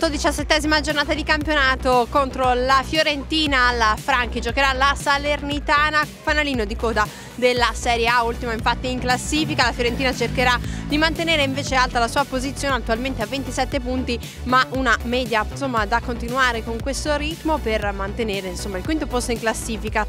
17ª giornata di campionato contro la Fiorentina. La Franchi giocherà la Salernitana, fanalino di coda della Serie A, ultima infatti in classifica. La Fiorentina cercherà di mantenere invece alta la sua posizione, attualmente a 27 punti, ma una media insomma da continuare con questo ritmo per mantenere insomma il quinto posto in classifica.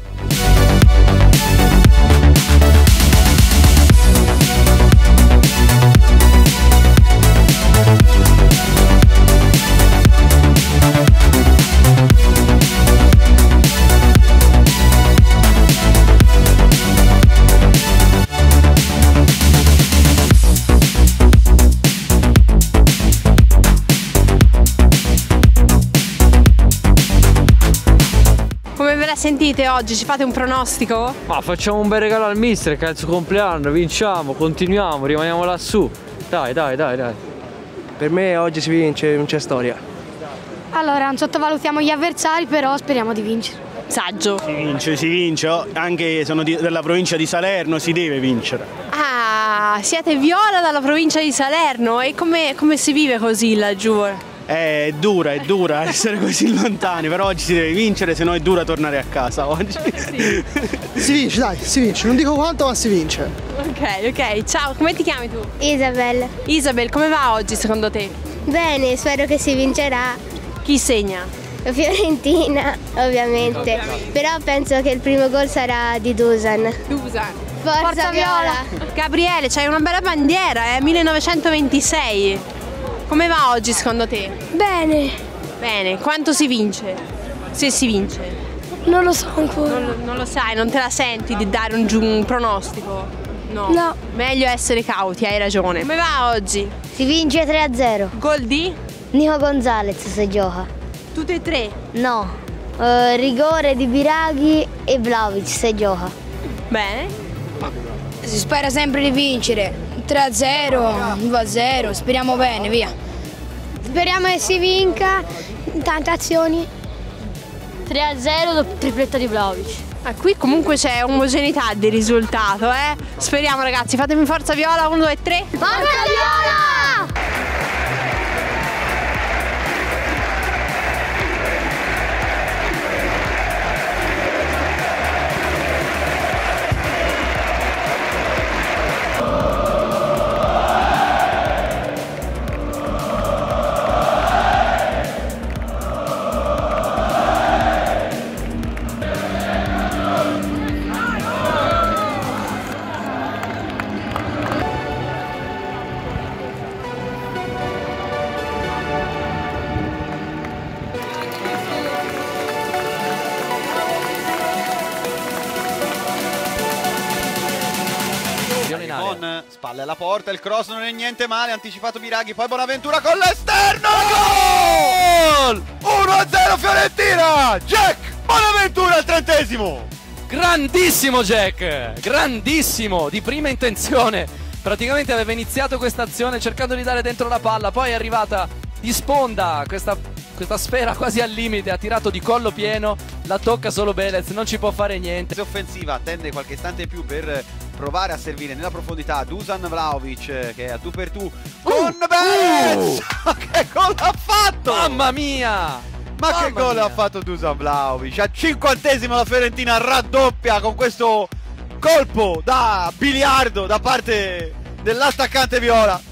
Come ve la sentite oggi? Ci fate un pronostico? Ma facciamo un bel regalo al mister, che è il suo compleanno, vinciamo, continuiamo, rimaniamo lassù. Dai. Per me oggi si vince, non c'è storia. Allora, non sottovalutiamo gli avversari, però speriamo di vincere. Saggio. Si vince, anche sono della provincia di Salerno, si deve vincere. Ah, siete viola dalla provincia di Salerno, e come si vive così laggiù? È dura essere così lontani, però oggi si deve vincere, se no è dura tornare a casa oggi. Sì. Si vince, dai, si vince, non dico quanto, ma si vince. Ok, ciao, come ti chiami tu? Isabel. Isabel, come va oggi secondo te? Bene, spero che si vincerà. Chi segna? La Fiorentina, ovviamente. Però penso che il primo gol sarà di Dusan. Forza Viola! Gabriele, c'hai una bella bandiera, 1926. Come va oggi secondo te? Bene, Bene, quanto si vince? Se si vince? non lo so ancora. Non lo sai, non te la senti di dare un pronostico? No. Meglio essere cauti, hai ragione. Come va oggi? Si vince 3-0. Gol di? Nico Gonzalez se gioca. Tutte e tre? No. Rigore di Biraghi e Vlahovic se gioca. Bene. Si spera sempre di vincere. 3-0, 2-0, speriamo bene, via. Speriamo che si vinca, tante azioni. 3-0, tripletta di Vlahovic. Qui comunque c'è omogeneità di risultato, Speriamo ragazzi, fatemi forza Viola, 1, 2, 3. Forza Viola! Con spalle alla porta, il cross non è niente male, anticipato Biraghi, poi Bonaventura con l'esterno, gol! 1-0 Fiorentina, Jack Bonaventura al 30°. Grandissimo Jack, grandissimo, di prima intenzione. Praticamente aveva iniziato questa azione cercando di dare dentro la palla, poi è arrivata di sponda questa sfera quasi al limite, ha tirato di collo pieno, la tocca solo Belez, non ci può fare niente. Offensiva, attende qualche istante in più per provare a servire nella profondità Dusan Vlahovic che è a tu per tu con Belez. Che gol ha fatto! Mamma mia! Ma che gol ha fatto Dusan Vlahovic? Al 50° la Fiorentina raddoppia con questo colpo da biliardo da parte dell'attaccante viola.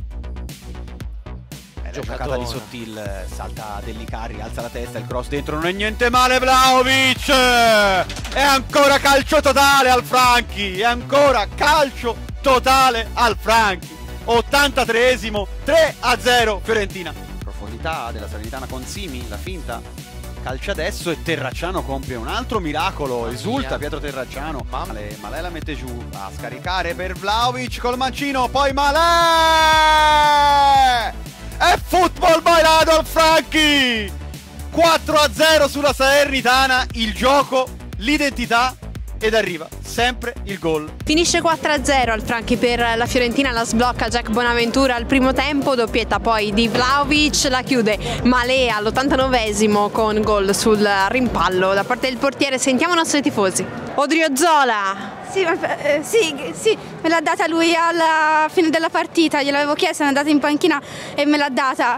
La giocata di Sottil, salta Dellicari, alza la testa, il cross dentro, non è niente male Vlahovic! E ancora calcio totale al Franchi, e ancora calcio totale al Franchi. 83°, 3-0 Fiorentina. Profondità della Salernitana con Simi, la finta, calcia adesso e Terracciano compie un altro miracolo, esulta Pietro Terracciano. Malè la mette giù, a scaricare per Vlahovic col mancino, poi Malè! È football bailato al Franchi! 4-0 sulla Salernitana, il gioco, l'identità ed arriva sempre il gol. Finisce 4-0 al Franchi per la Fiorentina, la sblocca Jack Bonaventura al primo tempo, doppietta poi di Vlahovic, la chiude Malè all'89° con gol sul rimpallo da parte del portiere. Sentiamo i nostri tifosi. Odriozola! Sì, me l'ha data lui alla fine della partita, gliel'avevo chiesto, è andata in panchina e me l'ha data.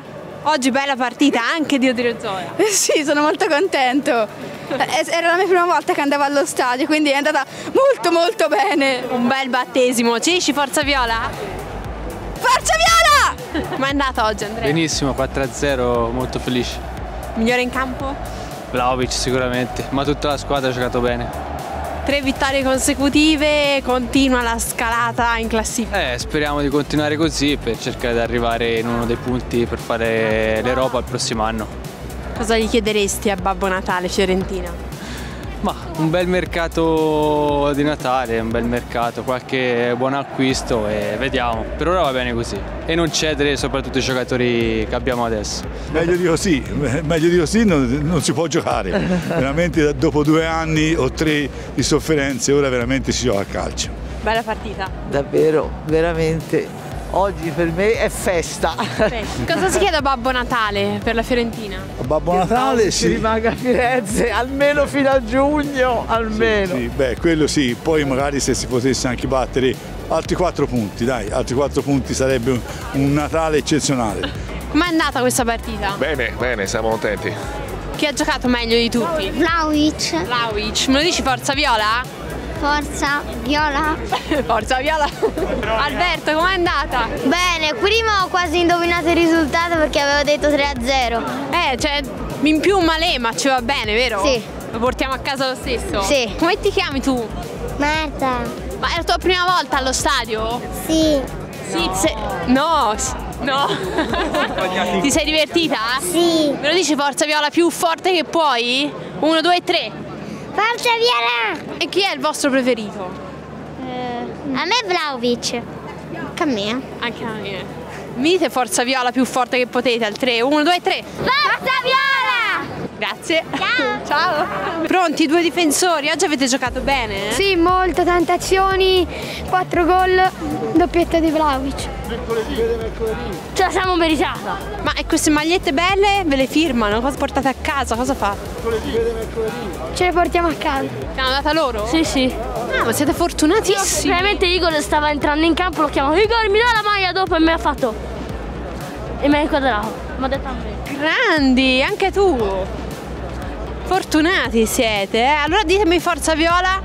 Oggi bella partita anche di Odriozola. Sì, sono molto contento. Era la mia prima volta che andavo allo stadio, quindi è andata molto molto bene. Un bel battesimo. Ci dici Forza Viola? Forza Viola! Com'è andata oggi, Andrea? Benissimo, 4-0, molto felice. Migliore in campo? Vlahovic sicuramente, ma tutta la squadra ha giocato bene. 3 vittorie consecutive, continua la scalata in classifica. Speriamo di continuare così per cercare di arrivare in uno dei punti per fare l'Europa il prossimo anno. Cosa gli chiederesti a Babbo Natale Fiorentina? Ma un bel mercato di Natale, un bel mercato, qualche buon acquisto e vediamo. Per ora va bene così. E non cedere soprattutto i giocatori che abbiamo adesso. Meglio di così non si può giocare. Veramente dopo 2 anni o 3 di sofferenze ora veramente si gioca a calcio. Bella partita. Davvero, veramente. Oggi per me è festa. Cosa si chiede a Babbo Natale per la Fiorentina? A Babbo Natale si rimanga a Firenze almeno fino a giugno, almeno. Sì, beh, quello sì, poi magari se si potesse anche battere altri 4 punti, dai, altri 4 punti sarebbe un Natale eccezionale. Com'è andata questa partita? Bene, siamo contenti. Chi ha giocato meglio di tutti? Vlahovic. Vlahovic. Me lo dici Forza Viola? Forza Viola. Forza Viola. Alberto, com'è andata? Bene, prima ho quasi indovinato il risultato perché avevo detto 3-0. Cioè, in più Malema ci va bene, vero? Sì. Lo portiamo a casa lo stesso? Sì. Come ti chiami tu? Marta. Ma è la tua prima volta allo stadio? Sì. Sì. No. Ti sei divertita? Sì. Me lo dici Forza Viola più forte che puoi? 1, 2, 3. Forza Viola! E chi è il vostro preferito? A me Vlahovic. Anche a me. Anche a me. Mi dite Forza Viola più forte che potete al 3? 1, 2, 3. Forza Viola! Grazie. Ciao. Ciao. Pronti, 2 difensori. Oggi avete giocato bene? Sì, molto, tante azioni, 4 gol, doppietta di Vlahovic. Ce la siamo meritata. Ma e queste magliette belle ve le firmano? Cosa portate a casa? Cosa fate? Ce le portiamo a casa. L'hanno data loro? Sì. Ah, ma siete fortunatissimi. Veramente Igor stava entrando in campo, lo chiamavo Igor, mi dà la maglia dopo e me l'ha fatto. E mi ha inquadrato. Mi ha detto a me. Grandi, anche tu. Fortunati siete, eh? Allora ditemi Forza Viola.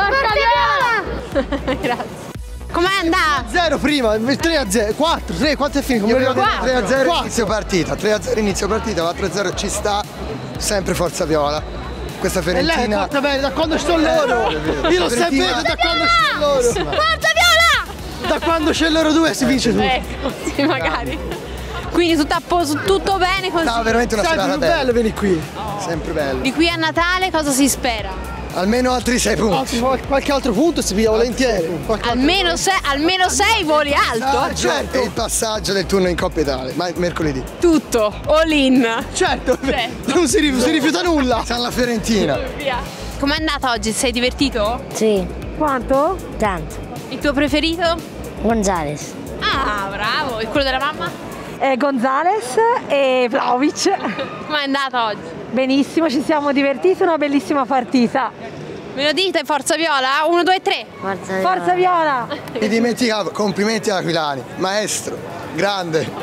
Forza Viola! Grazie. Com'è andata? 0 prima, 3-0, 4-3, quanto è finito? 3-0 inizio partita, 3-0 inizio partita, 4-0 ci sta, sempre Forza Viola. Questa E lei Fiorentina. porta bene, da quando sto loro! Io lo sempre vedo da quando c'è loro! Forza Viola! Da quando c'è loro 2 si vince tutto! Ecco, sì, magari. Quindi tutto a posto, tutto bene così. No, veramente una Sempre serata più bella. bello vieni qui! Sempre bello. Di qui a Natale cosa si spera? Almeno altri 6 punti. Qualche altro punto si piglia volentieri! Almeno 6 voli alto. Certo. E il passaggio del turno in Coppa Italia, ma mercoledì. Tutto, all in. Certo, non si rifiuta nulla! Siamo alla Fiorentina. Via. Com'è andata oggi? Sei divertito? Sì. Quanto? Tanto. Il tuo preferito? Gonzales. Ah, bravo. E quello della mamma? Gonzales e Vlahovic. Com'è andata oggi? Benissimo, ci siamo divertiti, una bellissima partita. Me lo dite Forza Viola? 1, 2, 3. Forza Viola! Mi dimenticavo, complimenti all'Aquilani, maestro, grande.